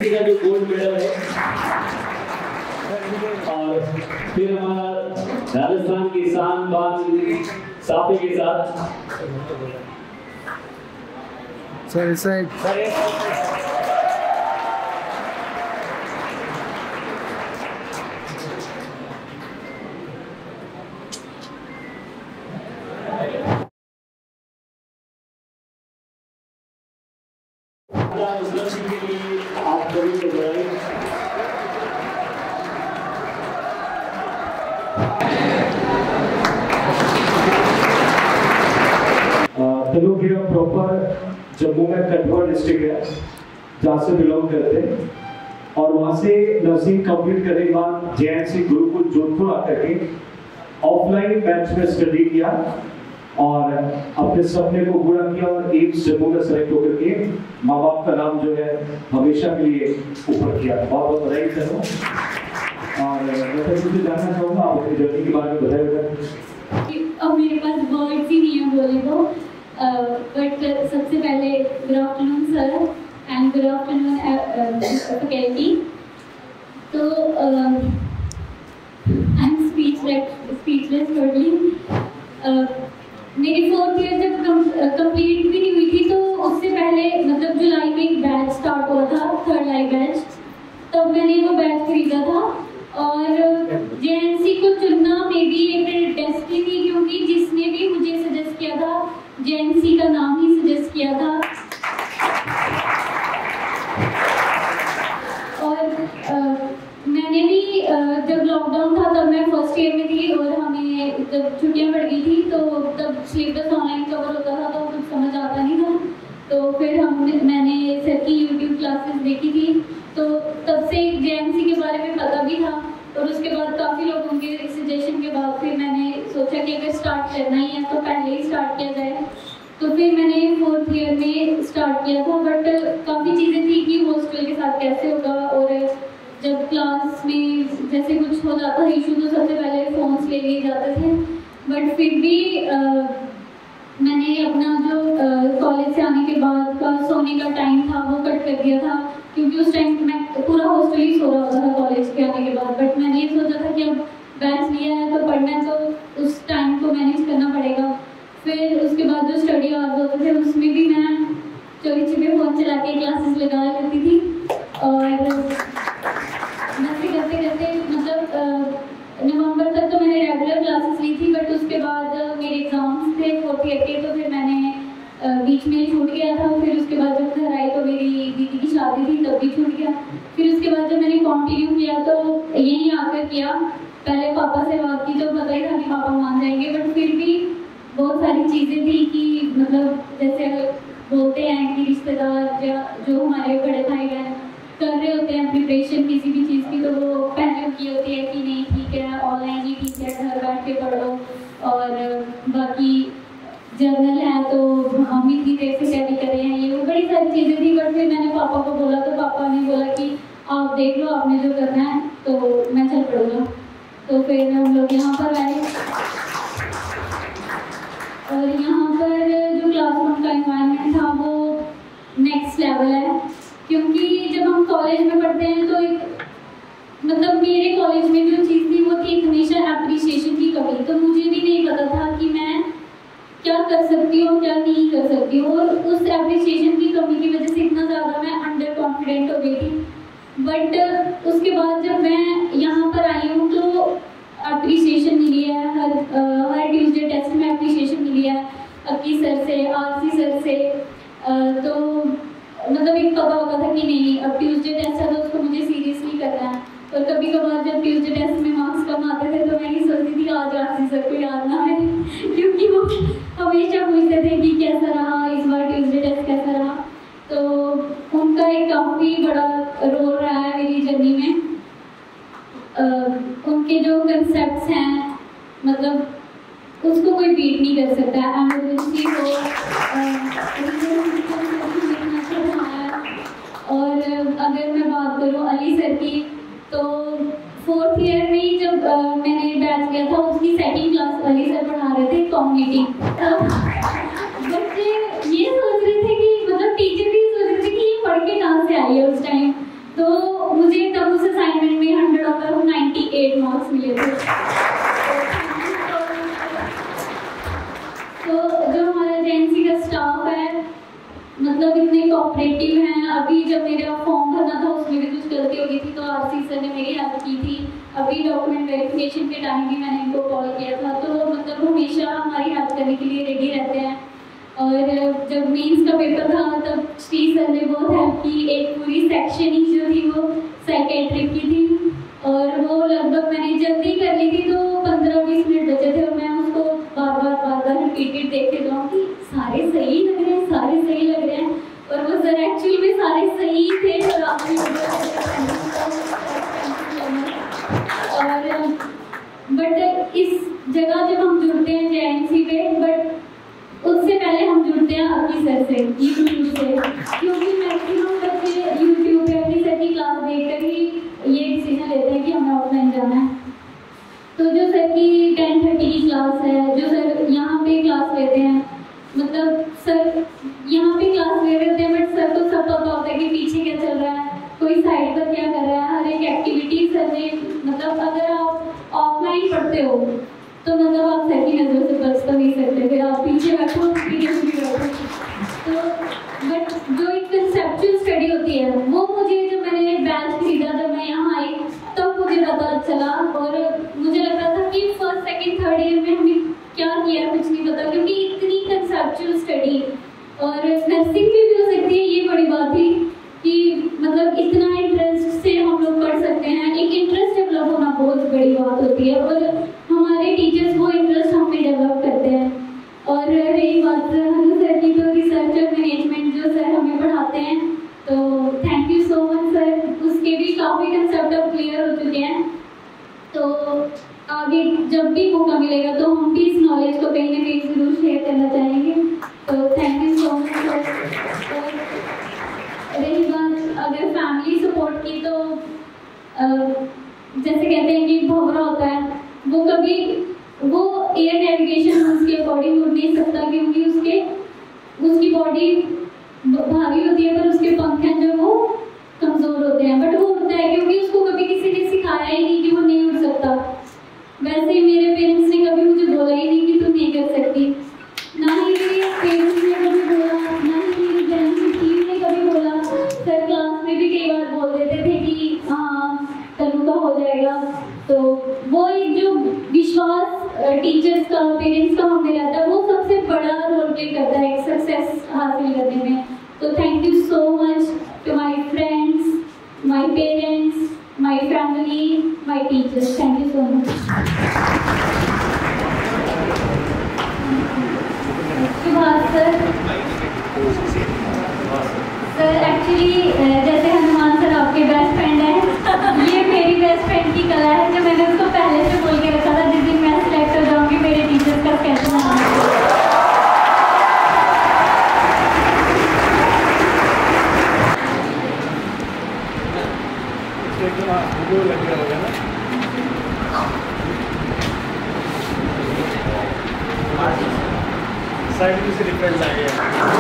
NCC का जो gold medal है, और फिर हमारा राजस्थान की शान बान साफे के साथ सर साइड के लिए आप सभी को बधाई। तनुज हीरा प्रॉपर जम्मू में कठुआ डिस्ट्रिक्ट है जहाँ से बिलोंग करते हैं, और वहाँ से नर्सिंग कंप्लीट करने के बाद जेएनसी गुरुकुल जोधपुर आकर के ऑफलाइन बैच में स्टडी किया और अपने सपने को पूरा किया और एम्स जम्मू में सेलेक्ट होकर के माँ बाप का नाम जो है हमेशा के लिए ऊपर किया। बहुत बहुत बधाई करूँ। और मैं तुझे जानना चाहूँगा आप अपनी जर्नी के बारे में बताइए। अब मेरे पास वर्ड्स ही नहीं है बोले तो, बट सबसे पहले good afternoon sir and good afternoon faculty. तो आई एम स्पीचलेस टोटली। मेरी 4th ईयर जब कंप्लीट भी नहीं हुई थी तो उससे पहले मतलब जुलाई में एक बैच स्टार्ट हुआ था, 3rd लाइव बैच, तब मैंने वो बैच खरीदा था। और जेएनसी को चुनना मे बी एक डेस्टिनी, क्योंकि जिसने भी मुझे सजेस्ट किया था जेएनसी का नाम ही सजेस्ट किया था। और मैंने भी जब लॉकडाउन था तब मैं 1st ईयर में थी और हमें जब छुट्टियां पड़ गई थी तो तब सिलेबस ऑनलाइन कवर होता था तो कुछ समझ आता नहीं था। तो फिर मैंने सर की यूट्यूब क्लासेस देखी थी, तो तब से जेएनसी के बारे में पता भी था। और उसके बाद काफ़ी लोगों के सजेशन के बाद फिर मैंने सोचा कि अगर स्टार्ट करना ही है तो पहले ही स्टार्ट किया जाए। तो फिर मैंने 4th ईयर में स्टार्ट किया था, बट काफ़ी चीज़ें थी कि हॉस्टल के साथ कैसे होगा, और जब क्लास में जैसे कुछ हो जाता है इशू तो सबसे पहले फ़ोन्स ले लिए जाते थे। बट फिर भी मैंने अपना जो कॉलेज से आने के बाद का सोने का टाइम था वो कट कर दिया था, क्योंकि उस टाइम मैं पूरा हॉस्टल ही सो रहा होता था कॉलेज के आने के बाद। बट मैंने ये सोचा था कि अब बैच लिया है तो पढ़ना है, तो उस टाइम को मैनेज करना पड़ेगा। फिर उसके बाद जो स्टडी आवर्स होते थे उसमें भी मैं चोरी छिपे फ़ोन चला के क्लासेस लगा लेती थी। और ऐसे करते करते मतलब नवंबर तक तो मैंने रेगुलर क्लासेस ली थी, बट उसके बाद मेरे एग्जाम्स थे 4th ईयर के, तो फिर मैंने बीच में छूट गया था। फिर उसके बाद जब घर आई तो मेरी दीदी की शादी थी तब भी छूट गया। फिर उसके बाद जब मैंने कंटिन्यू किया तो यहीं आकर किया। पहले पापा से बात की तो पता ही था कि पापा मान जाएंगे, बट फिर भी बहुत सारी चीज़ें थी कि मतलब जैसे बोलते हैं कि रिश्तेदार जो हमारे बड़े भाई बहन कर रहे होते हैं प्रिपरेशन किसी भी चीज़ की, तो वो पहले की होती है कि नहीं ठीक है ऑनलाइन ही ठीक है, घर बैठ के पढ़ लो, और बाकी जर्नल है तो हम इतनी देर से तैयारी कर रहे हैं, ये वो बड़ी सारी चीज़ें थी। बट फिर मैंने पापा को बोला तो पापा ने बोला कि आप देख लो आपने जो करना है, तो मैं चल पड़ूँगा। तो फिर हम लोग यहाँ पर आए, और यहाँ पर जो क्लासरूम का एनवायरनमेंट था वो नेक्स्ट लेवल है, क्योंकि जब हम कॉलेज में पढ़ते हैं तो एक मतलब मेरे कॉलेज में जो चीज़ थी वो थी हमेशा एप्रिसिएशन की कमी। तो मुझे भी नहीं पता था कि मैं क्या कर सकती हूँ क्या नहीं कर सकती हूँ, और उस एप्रिसिएशन की कमी की वजह से इतना ज़्यादा मैं अंडर कॉन्फिडेंट हो गई थी। बट उसके बाद जब मैं यहाँ पर आई हूँ तो एप्रिसिएशन मिली है, हर ट्यूसडे टेस्ट में एप्रिसिएशन मिली है अक्की सर से, आरसी सर से। तो मतलब एक पता होता था कि नहीं अब ट्यूसडे टेस्ट है तो उसको मुझे सीरियसली करना है। और कभी कभार जब ट्यूसडे टेस्ट में मार्क्स कम आते थे तो मैं ये सोचती थी आज आरसी सर को याद ना है, क्योंकि वो हमेशा पूछते थे कि कैसा रहा इस बार ट्यूसडे टेस्ट कैसा रहा। तो उनका एक काफ़ी बड़ा रोल रहा है मेरी जर्नी में। उनके जो कंसेप्ट्स हैं मतलब उसको कोई बीट नहीं कर सकता। एमरजेंसी हो और अगर मैं बात करूँ अली सर की, तो 4th ईयर में ही जब मैंने बैच लिया था उसकी 2nd क्लास अली सर पढ़ा रहे थे कम्युनिटी। बच्चे ये सोच रहे थे कि मतलब टीचर भी सोच रहे थे कि ये पढ़ के कहाँ से आई है उस टाइम। तो कोऑपरेटिव हैं। अभी जब मेरा फॉर्म भरना था उसमें भी कुछ गलती हो गई थी तो आरसी सर ने मेरी हेल्प की थी। अभी डॉक्यूमेंट वेरिफिकेशन के टाइम भी मैंने इनको कॉल किया था, तो मतलब हमेशा हमारी हेल्प करने के लिए रेडी रहते हैं। और जब मेंस का पेपर था तब श्री सर ने बहुत हेल्प की। एक पूरी सेक्शन ही जो थी वो साइकेट्रिक की थी और वो लगभग मैंने जल्दी कर ली थी, तो 15-20 मिनट बचे थे और मैं उसको बार बार रिपीटेड देखते जाऊँ कि सारे सही लग रहे हैं, सारे सही लग रहे हैं। और वो सर एक्चुअली में सारे सही थे। और बट इस जगह जब हम जुड़ते हैं जेएनसी पे, बट उससे पहले हम जुड़ते हैं अभी सर से, यूट्यूब से, क्योंकि मैक्सिमम बच्चे यूट्यूब पे अपनी सर की क्लास देखकर ही ये डिसीजन लेते हैं कि हमें ऑफलाइन जाना है। तो जो सर की 10:30 की क्लास है, जो सर यहाँ पे क्लास लेते हैं, मतलब सर यहाँ पे क्लास ले रहे होते हैं बट सर को सब पता होता है कि पीछे क्या चल रहा है, कोई साइड पर क्या कर रहा है, हर एक एक्टिविटी सर ने, मतलब अगर आप ऑफलाइन पढ़ते हो तो मतलब आप सर की नज़रों से बच तो नहीं सकते, फिर आप पीछे बैठो तो बट जो एक कंसेप्चुअल स्टडी होती है वो मुझे, जब मैंने बैच खरीदा, जब मैं यहाँ आई तब मुझे पता चला। और मुझे लग रहा था कि फर्स्ट सेकंड थर्ड ईयर में हमने क्या किया कुछ नहीं पता, क्योंकि इतनी कंसेप्चुअल स्टडी और नर्सिंग भी हो सकती है, ये बड़ी बात थी कि मतलब इतना इंटरेस्ट से हम लोग पढ़ सकते हैं। एक इंटरेस्ट डेवलप होना बहुत बड़ी बात होती है और हमारे टीचर्स वो इंटरेस्ट हमें डेवलप करते हैं। और रही बात हनु सर की, तो रिसर्च और मैनेजमेंट जो सर हमें पढ़ाते हैं, तो thank you so much sir, उसके भी काफ़ी कंसेप्ट अब क्लियर हो चुके हैं। तो आगे जब भी मौका मिलेगा तो हम भी इस नॉलेज को कहीं ना कहीं जरूर शेयर करना चाहेंगे। तो thank you so much sir. और रही बात अगर फैमिली सपोर्ट की, तो जैसे कहते हैं कि भंवरा होता है, वो कभी वो एयर नेविगेशन उसके अकॉर्डिंग उड़ नहीं सकता, क्योंकि उसकी बॉडी भारी होती है पर उसके पंख हैं जो वो कमज़ोर होते हैं, बट वो उड़ता है क्योंकि उसको कभी किसी ने सिखाया ही नहीं कि वो नहीं उड़ सकता। वैसे ही मेरे पेरेंट्स ने कभी मुझे बोला ही नहीं कि तुम नहीं कर सकती, ना ही मेरे पेरेंट्स ने कभी बोला, ना ही मेरी बहन की टीम ने कभी बोला। सर क्लास में भी कई बार बोल देते थे कि हाँ तनु का हो जाएगा। तो वो एक जो विश्वास टीचर्स का, पेरेंट्स का हमें रहता है, वो सबसे बड़ा रोल प्ले करता है एक सक्सेस हासिल करने में। तो thank you so much to my friends, my parents, my family, my teachers, thank you so much. Subhash sir actually जैसे हनुमान सर आपके बेस्ट फ्रेंड हैं, ये मेरी बेस्ट फ्रेंड की कला है जो मैंने उसको पहले से बोल के रखा था, जिस दिन मैं सिलेक्ट हो जाऊँगी मेरे टीचर्स का कैसे नाम है। साइड में से डिफरेंस आ गया।